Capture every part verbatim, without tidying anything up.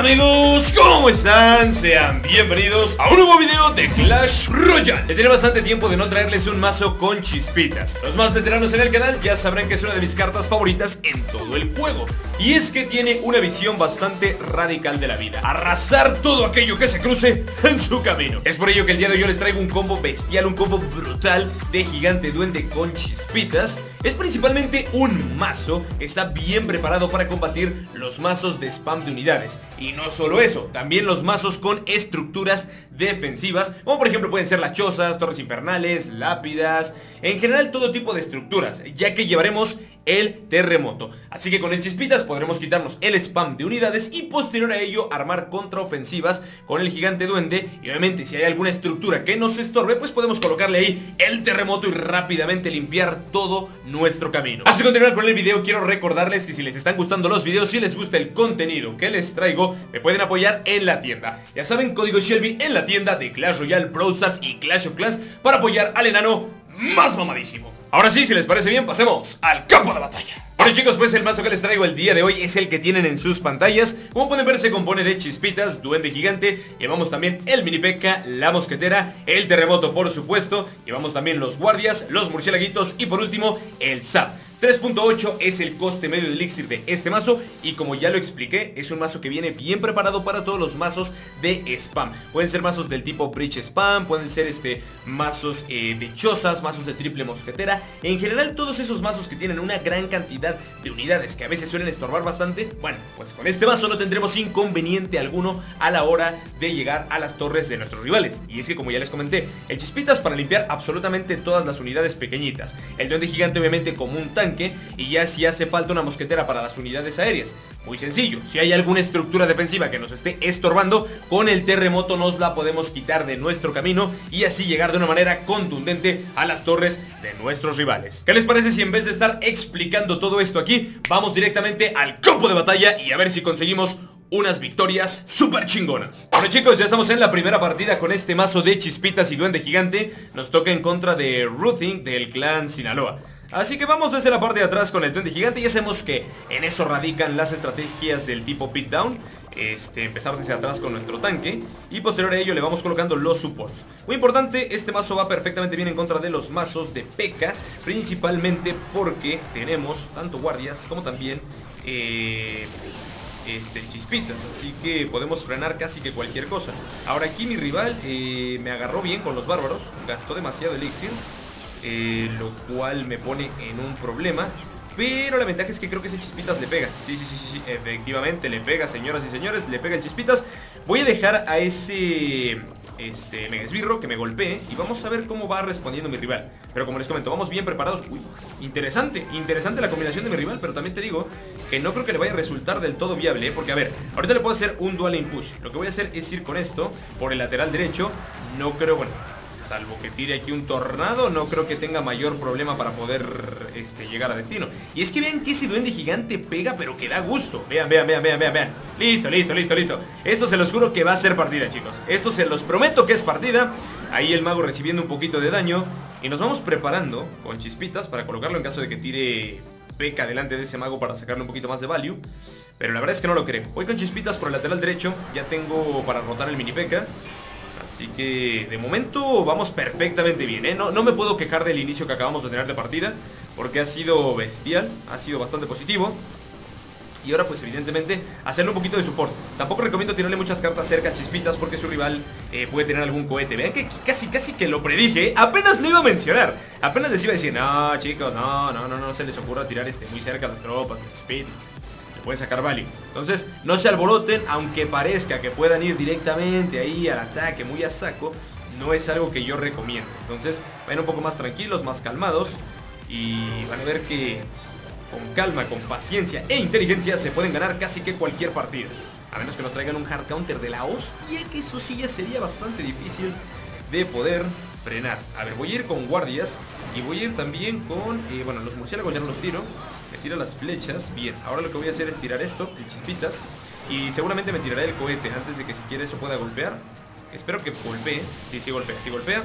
amigos, ¿cómo están? Sean bienvenidos a un nuevo video de Clash Royale. Le tenía bastante tiempo de no traerles un mazo con chispitas. Los más veteranos en el canal ya sabrán que es una de mis cartas favoritas en todo el juego. Y es que tiene una visión bastante radical de la vida: arrasar todo aquello que se cruce en su camino. Es por ello que el día de hoy yo les traigo un combo bestial, un combo brutal de Gigante Duende con chispitas. Es principalmente un mazo que está bien preparado para combatir los mazos de spam de unidades. Y no solo eso, también los mazos con estructuras defensivas, como por ejemplo pueden ser las chozas, torres infernales, lápidas, en general todo tipo de estructuras, ya que llevaremos el terremoto. Así que con el chispitas podremos quitarnos el spam de unidades y posterior a ello armar contraofensivas con el Gigante Duende. Y obviamente si hay alguna estructura que nos estorbe, pues podemos colocarle ahí el terremoto y rápidamente limpiar todo nuestro camino. Antes de continuar con el video, quiero recordarles que si les están gustando los videos, si les gusta el contenido que les traigo, me pueden apoyar en la tienda. Ya saben, código Shelby en la tienda de Clash Royale, Brawl Stars y Clash of Clans para apoyar al enano más mamadísimo. Ahora sí, si les parece bien, pasemos al campo de batalla. Bueno chicos, pues el mazo que les traigo el día de hoy es el que tienen en sus pantallas. Como pueden ver, se compone de chispitas, duende gigante. Llevamos también el mini P.E.K.K.A, la mosquetera, el terremoto por supuesto. Llevamos también los guardias, los murciélaguitos y por último el zap. tres punto ocho es el coste medio de elixir de este mazo. Y como ya lo expliqué, es un mazo que viene bien preparado para todos los mazos de spam. Pueden ser mazos del tipo Breach Spam, pueden ser este mazos eh, de chozas, mazos de triple mosquetera. En general todos esos mazos que tienen una gran cantidad de unidades que a veces suelen estorbar bastante. Bueno, pues con este mazo no tendremos inconveniente alguno a la hora de llegar a las torres de nuestros rivales. Y es que como ya les comenté, el chispitas para limpiar absolutamente todas las unidades pequeñitas, el duende gigante obviamente como un tanque, y ya si hace falta una mosquetera para las unidades aéreas. Muy sencillo, si hay alguna estructura defensiva que nos esté estorbando, con el terremoto nos la podemos quitar de nuestro camino y así llegar de una manera contundente a las torres de nuestros rivales. ¿Qué les parece si en vez de estar explicando todo esto aquí, vamos directamente al campo de batalla y a ver si conseguimos unas victorias súper chingonas? Bueno chicos, ya estamos en la primera partida con este mazo de chispitas y duende gigante. Nos toca en contra de Ruthing del clan Sinaloa. Así que vamos desde la parte de atrás con el duende gigante. Ya sabemos que en eso radican las estrategias del tipo beatdown. Este, empezar desde atrás con nuestro tanque y posterior a ello le vamos colocando los supports. Muy importante, este mazo va perfectamente bien en contra de los mazos de P E K K A, principalmente porque tenemos tanto guardias como también eh, este, chispitas, así que podemos frenar casi que cualquier cosa. Ahora aquí mi rival eh, me agarró bien con los bárbaros, gastó demasiado elixir, eh, lo cual me pone en un problema. Pero la ventaja es que creo que ese chispitas le pega. Sí, sí, sí, sí, sí, efectivamente le pega, señoras y señores, le pega el chispitas. Voy a dejar a ese Este mega esbirro que me golpee y vamos a ver cómo va respondiendo mi rival. Pero como les comento, vamos bien preparados. Uy, interesante, interesante la combinación de mi rival. Pero también te digo que no creo que le vaya a resultar del todo viable, ¿eh? Porque a ver, ahorita le puedo hacer un dual lane push. Lo que voy a hacer es ir con esto por el lateral derecho. No creo, bueno, salvo que tire aquí un tornado, no creo que tenga mayor problema para poder este, llegar a destino. Y es que vean que ese duende gigante pega, pero que da gusto. Vean, vean, vean, vean, vean, vean. Listo, listo, listo, listo. Esto se los juro que va a ser partida, chicos. Esto se los prometo que es partida. Ahí el mago recibiendo un poquito de daño. Y nos vamos preparando con chispitas para colocarlo en caso de que tire P E K K A delante de ese mago para sacarle un poquito más de value. Pero la verdad es que no lo creo. Voy con chispitas por el lateral derecho. Ya tengo para rotar el mini P E K K A. Así que de momento vamos perfectamente bien, ¿eh? No, no me puedo quejar del inicio que acabamos de tener de partida, porque ha sido bestial, ha sido bastante positivo. Y ahora pues evidentemente hacerle un poquito de support. Tampoco recomiendo tirarle muchas cartas cerca a chispitas porque su rival eh, puede tener algún cohete. Vean que casi casi que lo predije, ¿eh? Apenas lo iba a mencionar. Apenas les iba a decir, no chicos, no, no, no, no se les ocurra tirar este muy cerca a las tropas de Speed. Pueden sacar value. Entonces no se alboroten, aunque parezca que puedan ir directamente ahí al ataque muy a saco. No es algo que yo recomiendo. Entonces vayan un poco más tranquilos, más calmados, y van a ver que con calma, con paciencia e inteligencia se pueden ganar casi que cualquier partida. A menos que nos traigan un hard counter de la hostia, que eso sí ya sería bastante difícil de poder frenar. A ver, voy a ir con guardias y voy a ir también con, eh, bueno, los murciélagos ya no los tiro. Me tira las flechas, bien. Ahora lo que voy a hacer es tirar esto, el chispitas, y seguramente me tirará el cohete antes de que siquiera eso pueda golpear. Espero que golpee. Sí, sí golpea, sí golpea.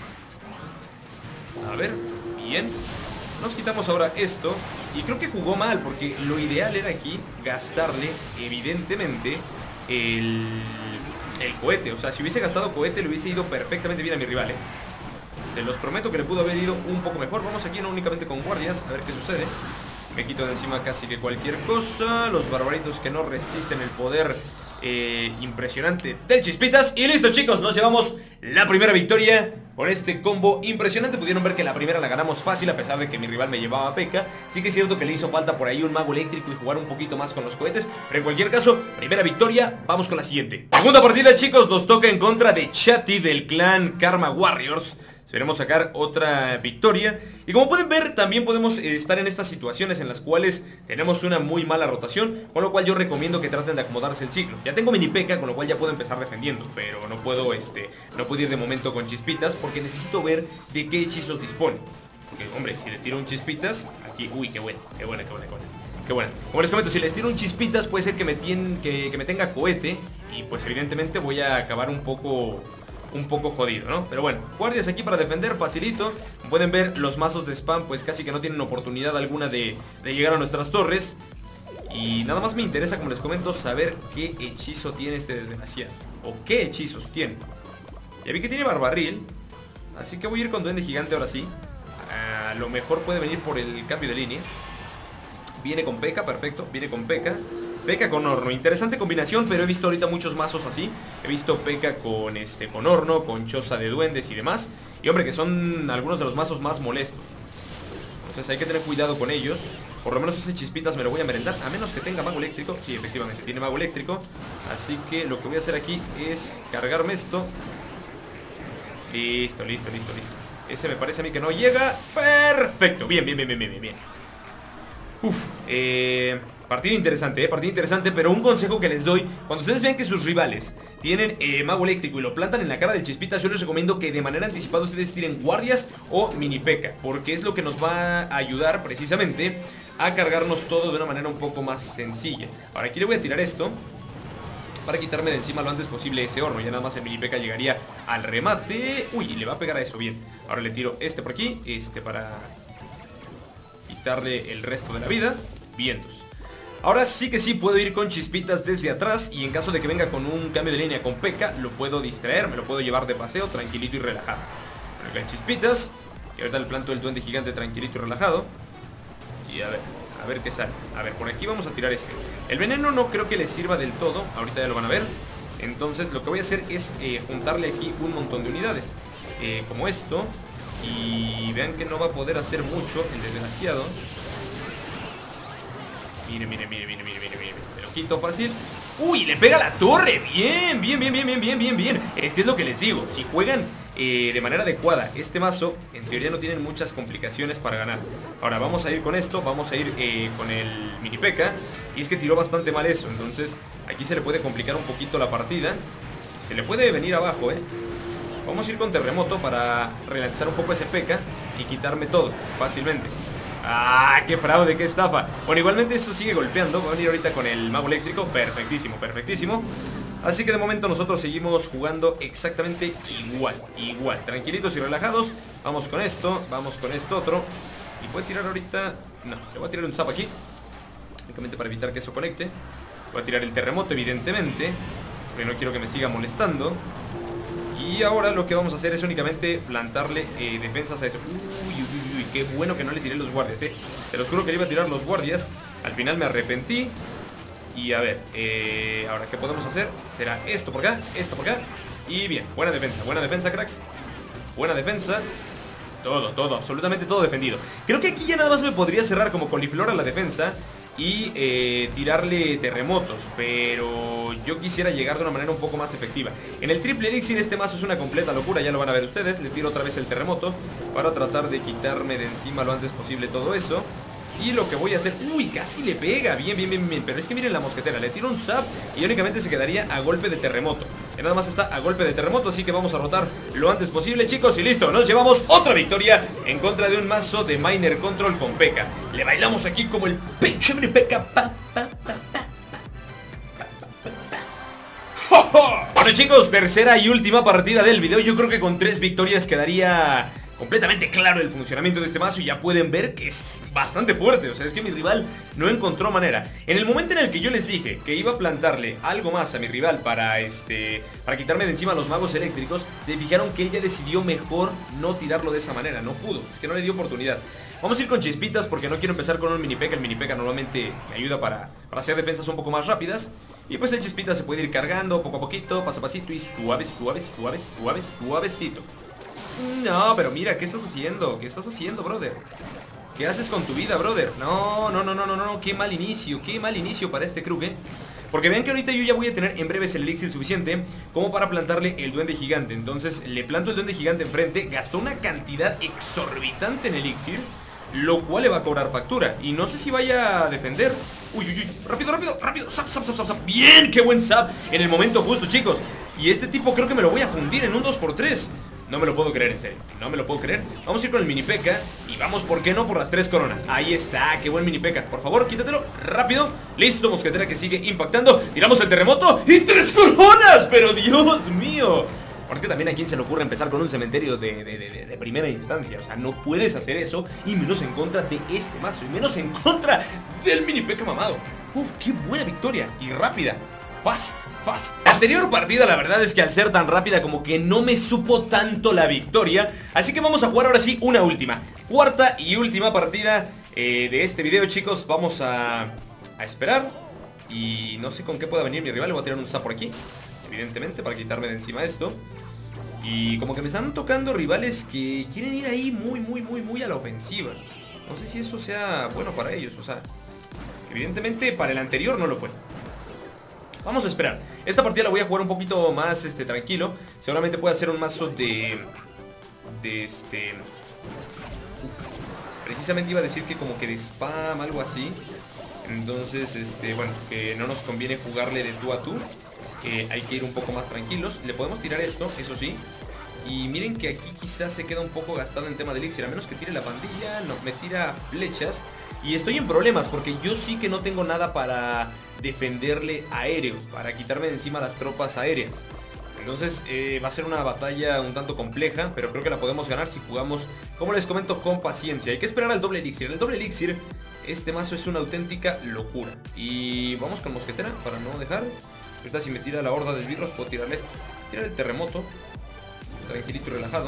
A ver, bien. Nos quitamos ahora esto. Y creo que jugó mal, porque lo ideal era aquí gastarle, evidentemente, el, el cohete. O sea, si hubiese gastado cohete le hubiese ido perfectamente bien a mi rival, ¿eh? Se los prometo que le pudo haber ido un poco mejor. Vamos aquí no únicamente con guardias, a ver qué sucede. Me quito de encima casi que cualquier cosa. Los barbaritos que no resisten el poder eh, impresionante del Chispitas. Y listo, chicos, nos llevamos la primera victoria con este combo impresionante. Pudieron ver que la primera la ganamos fácil, a pesar de que mi rival me llevaba a P.E.K.K.A. Sí que es cierto que le hizo falta por ahí un mago eléctrico y jugar un poquito más con los cohetes, pero en cualquier caso, primera victoria. Vamos con la siguiente. Segunda partida, chicos, nos toca en contra de Chatty del clan Karma Warriors. Esperemos sacar otra victoria. Y como pueden ver, también podemos eh, estar en estas situaciones en las cuales tenemos una muy mala rotación, con lo cual yo recomiendo que traten de acomodarse el ciclo. Ya tengo mini P.E.K.K.A, con lo cual ya puedo empezar defendiendo, pero no puedo, este, no puedo ir de momento con Chispitas, porque necesito ver de qué hechizos dispone. Porque, hombre, si le tiro un Chispitas, aquí, uy, qué buena, qué buena, qué buena, qué buena. Qué bueno. Como les comento, si les tiro un Chispitas, puede ser que me, tien, que, que me tenga cohete, y pues evidentemente voy a acabar un poco... un poco jodido, ¿no? Pero bueno, guardias aquí para defender, facilito. Pueden ver los mazos de spam, pues casi que no tienen oportunidad alguna de, de llegar a nuestras torres. Y nada más me interesa, como les comento, saber qué hechizo tiene este desgraciado, o qué hechizos tiene. Ya vi que tiene barbarril, así que voy a ir con duende gigante ahora sí. A lo mejor puede venir por el cambio de línea. Viene con P.E.K.K.A, perfecto, viene con P.E.K.K.A. P.E.K.K.A con horno, interesante combinación, pero he visto ahorita muchos mazos así. He visto P.E.K.K.A con, este, con horno, con choza de duendes y demás. Y hombre, que son algunos de los mazos más molestos. Entonces hay que tener cuidado con ellos. Por lo menos ese Chispitas me lo voy a merendar, a menos que tenga mago eléctrico. Sí, efectivamente, tiene mago eléctrico. Así que lo que voy a hacer aquí es cargarme esto. Listo, listo, listo, listo. Ese me parece a mí que no llega. Perfecto, bien, bien, bien, bien, bien, bien. Uf, eh... partida interesante, eh, partida interesante, pero un consejo que les doy: cuando ustedes vean que sus rivales tienen eh, mago eléctrico y lo plantan en la cara del Chispitas, yo les recomiendo que de manera anticipada ustedes tiren guardias o mini P.E.K.K.A, porque es lo que nos va a ayudar precisamente a cargarnos todo de una manera un poco más sencilla. Ahora aquí le voy a tirar esto para quitarme de encima lo antes posible ese horno. Ya nada más el mini P.E.K.K.A llegaría al remate. Uy, le va a pegar a eso, bien. Ahora le tiro este por aquí, este para quitarle el resto de la vida. Vientos. Ahora sí que sí puedo ir con Chispitas desde atrás, y en caso de que venga con un cambio de línea con P.E.K.K.A, lo puedo distraer, me lo puedo llevar de paseo tranquilito y relajado. Bueno, con Chispitas, y ahorita le planto el duende gigante tranquilito y relajado. Y a ver, a ver qué sale. A ver, por aquí vamos a tirar este. El veneno no creo que le sirva del todo, ahorita ya lo van a ver. Entonces lo que voy a hacer es eh, juntarle aquí un montón de unidades, eh, como esto. Y vean que no va a poder hacer mucho el desgraciado. Mire, mire, mire, mire, mire, mire, mire. Me lo quito fácil. ¡Uy! ¡Le pega la torre! Bien, bien, bien, bien, bien, bien, bien, bien. Es que es lo que les digo. Si juegan eh, de manera adecuada este mazo, en teoría no tienen muchas complicaciones para ganar. Ahora vamos a ir con esto. Vamos a ir eh, con el mini P.E.K.K.A. Y es que tiró bastante mal eso. Entonces aquí se le puede complicar un poquito la partida. Se le puede venir abajo, eh. Vamos a ir con terremoto para relanzar un poco ese P.E.K.K.A y quitarme todo fácilmente. ¡Ah! ¡Qué fraude! ¡Qué estafa! Bueno, igualmente eso sigue golpeando. Va a venir ahorita con el mago eléctrico. Perfectísimo, perfectísimo. Así que de momento nosotros seguimos jugando exactamente igual. Igual, tranquilitos y relajados. Vamos con esto, vamos con esto otro. Y puede tirar ahorita... No, le voy a tirar un zap aquí, únicamente para evitar que eso conecte. Voy a tirar el terremoto, evidentemente, porque no quiero que me siga molestando. Y ahora lo que vamos a hacer es únicamente plantarle eh, defensas a eso. Uy, uy, uy, uy, qué bueno que no le tiré los guardias, eh. Te los juro que le iba a tirar los guardias. Al final me arrepentí. Y a ver, eh, ahora ¿qué podemos hacer? Será esto por acá, esto por acá. Y bien, buena defensa, buena defensa, cracks. Buena defensa. Todo, todo, absolutamente todo defendido. Creo que aquí ya nada más me podría cerrar como coliflor a la defensa y eh, tirarle terremotos, pero yo quisiera llegar de una manera un poco más efectiva. En el triple elixir este mazo es una completa locura, ya lo van a ver ustedes. Le tiro otra vez el terremoto para tratar de quitarme de encima lo antes posible todo eso. Y lo que voy a hacer... Uy, casi le pega. Bien, bien, bien, bien. Pero es que miren la mosquetera. Le tiro un zap y únicamente se quedaría a golpe de terremoto. Que nada más está a golpe de terremoto. Así que vamos a rotar lo antes posible, chicos. Y listo, nos llevamos otra victoria en contra de un mazo de Miner Control con P.E.K.K.A. Le bailamos aquí como el pinche mini P.E.K.K.A. Bueno, chicos, tercera y última partida del video. Yo creo que con tres victorias quedaría completamente claro el funcionamiento de este mazo y ya pueden ver que es bastante fuerte. O sea, es que mi rival no encontró manera. En el momento en el que yo les dije que iba a plantarle algo más a mi rival para este para quitarme de encima a los magos eléctricos, se fijaron que él ya decidió mejor no tirarlo de esa manera. No pudo, es que no le dio oportunidad. Vamos a ir con chispitas porque no quiero empezar con un mini P.E.K.K.A. El mini P.E.K.K.A. normalmente me ayuda para, para hacer defensas un poco más rápidas. Y pues el chispita se puede ir cargando poco a poquito, paso a pasito y suave, suave, suave, suave, suavecito. No, pero mira, ¿qué estás haciendo? ¿Qué estás haciendo, brother? ¿Qué haces con tu vida, brother? No, no, no, no, no, no, qué mal inicio, qué mal inicio para este Krug, ¿eh? Porque vean que ahorita yo ya voy a tener en breves el elixir suficiente como para plantarle el duende gigante. Entonces le planto el duende gigante enfrente, gastó una cantidad exorbitante en elixir, lo cual le va a cobrar factura. Y no sé si vaya a defender. Uy, uy, uy, rápido, rápido, rápido. Zap, zap, zap, zap, zap. Bien, qué buen zap en el momento justo, chicos. Y este tipo creo que me lo voy a fundir en un dos por tres. No me lo puedo creer, en serio, no me lo puedo creer. Vamos a ir con el mini P.E.K.K.A. y vamos, ¿por qué no? Por las tres coronas. Ahí está, qué buen mini P.E.K.K.A. Por favor, quítatelo, rápido. Listo, mosquetera que sigue impactando. Tiramos el terremoto y tres coronas. Pero Dios mío. Ahora es que también a quién se le ocurre empezar con un cementerio de, de, de, de primera instancia. O sea, no puedes hacer eso, y menos en contra de este mazo, y menos en contra del mini P.E.K.K.A. mamado. Uf, qué buena victoria, y rápida. Fast, fast. La anterior partida la verdad es que al ser tan rápida como que no me supo tanto la victoria. Así que vamos a jugar ahora sí una última, cuarta y última partida eh, de este video, chicos. Vamos a, a esperar. Y no sé con qué pueda venir mi rival. Le voy a tirar un zap por aquí, evidentemente, para quitarme de encima esto. Y como que me están tocando rivales que quieren ir ahí muy, muy, muy, muy a la ofensiva. No sé si eso sea bueno para ellos. O sea, evidentemente para el anterior no lo fue. Vamos a esperar. Esta partida la voy a jugar un poquito más este, tranquilo. Seguramente puede hacer un mazo de... De este... Uf, precisamente iba a decir que como que de spam, algo así. Entonces, este, bueno, que no nos conviene jugarle de tú a tú. eh, Hay que ir un poco más tranquilos. Le podemos tirar esto, eso sí. Y miren que aquí quizás se queda un poco gastado en tema de elixir. A menos que tire la pandilla, no, me tira flechas. Y estoy en problemas porque yo sí que no tengo nada para defenderle aéreo, para quitarme de encima las tropas aéreas. Entonces eh, va a ser una batalla un tanto compleja, pero creo que la podemos ganar si jugamos, como les comento, con paciencia. Hay que esperar al doble elixir. El doble elixir, este mazo es una auténtica locura. Y vamos con mosquetera para no dejar. Ahorita si me tira la horda de esbirros puedo tirarle esto. Tirar el terremoto, tranquilito y relajado.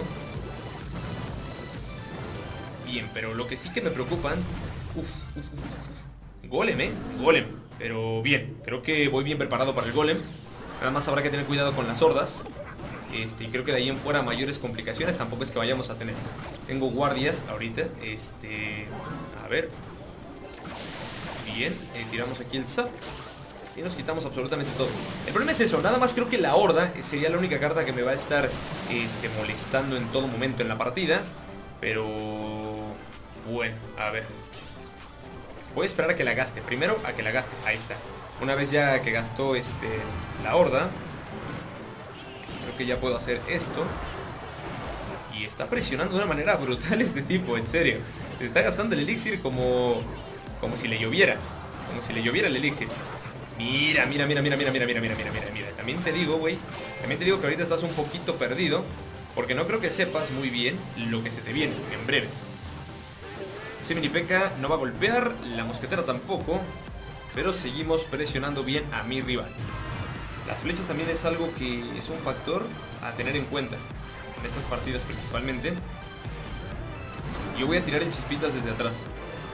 Bien, pero lo que sí que me preocupan... Uf, uf, uf, uf. Golem, eh, golem. Pero bien, creo que voy bien preparado para el golem. Nada más habrá que tener cuidado con las hordas. Este, y creo que de ahí en fuera mayores complicaciones tampoco es que vayamos a tener. Tengo guardias ahorita. Este, a ver. Bien, eh, tiramos aquí el zap y nos quitamos absolutamente todo. El problema es eso, nada más creo que la horda sería la única carta que me va a estar este, molestando en todo momento en la partida. Pero... bueno, a ver. Voy a esperar a que la gaste. Primero a que la gaste. Ahí está. Una vez ya que gastó este, la horda, creo que ya puedo hacer esto. Y está presionando de una manera brutal este tipo, en serio. Se está gastando el elixir como, como si le lloviera. Como si le lloviera el elixir. Mira, mira, mira, mira, mira, mira, mira, mira, mira, mira, mira. También te digo, güey. También te digo que ahorita estás un poquito perdido, porque no creo que sepas muy bien lo que se te viene en breves. Ese mini P.E.K.K.A. no va a golpear, la mosquetera tampoco, pero seguimos presionando bien a mi rival. Las flechas también es algo que es un factor a tener en cuenta en estas partidas principalmente. Yo voy a tirar el chispitas desde atrás.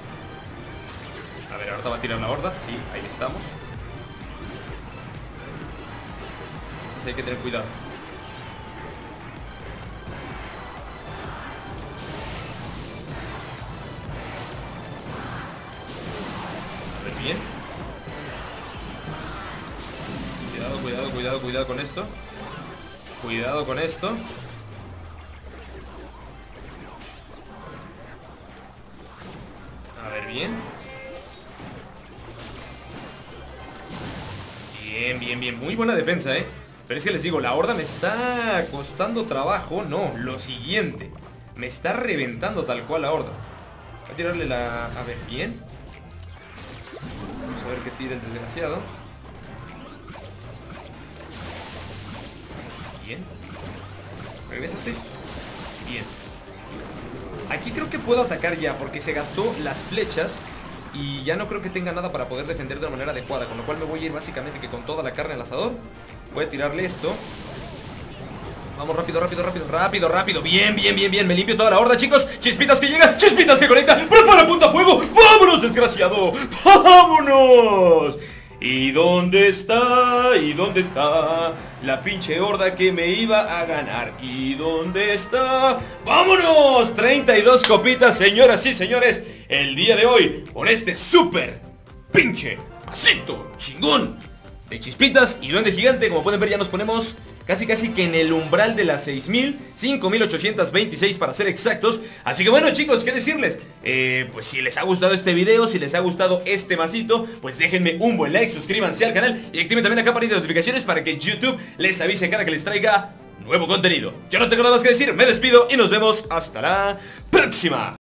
A ver, ahorita va a tirar la horda, sí, ahí estamos. Entonces hay que tener cuidado. Bien. Cuidado, cuidado, cuidado, cuidado con esto. Cuidado con esto. A ver, bien. Bien, bien, bien. Muy buena defensa, eh. Pero es que les digo, la horda me está costando trabajo. No, lo siguiente. Me está reventando tal cual la horda. Voy a tirarle la... a ver, bien. Vamos a ver qué tira el desgraciado. Bien. Regrésate. Bien. Aquí creo que puedo atacar ya, porque se gastó las flechas y ya no creo que tenga nada para poder defender de una manera adecuada. Con lo cual me voy a ir básicamente que con toda la carne al asador. Voy a tirarle esto. Vamos rápido, rápido, rápido, rápido, rápido. Bien, bien, bien, bien, me limpio toda la horda, chicos. Chispitas que llega, Chispitas que conecta. Prepara punta a fuego, vámonos, desgraciado. Vámonos. ¿Y dónde está? ¿Y dónde está la pinche horda que me iba a ganar? ¿Y dónde está? ¡Vámonos! treinta y dos copitas, señoras y señores, el día de hoy, por este súper pinche masito chingón de Chispitas y Duende Gigante. Como pueden ver, ya nos ponemos casi casi que en el umbral de las seis mil, cinco mil ochocientos veintiséis para ser exactos. Así que bueno, chicos, ¿qué decirles? Eh, pues si les ha gustado este video, si les ha gustado este masito, pues déjenme un buen like, suscríbanse al canal y activen también la campanita de notificaciones para que YouTube les avise cada que les traiga nuevo contenido. Yo no tengo nada más que decir, me despido y nos vemos hasta la próxima.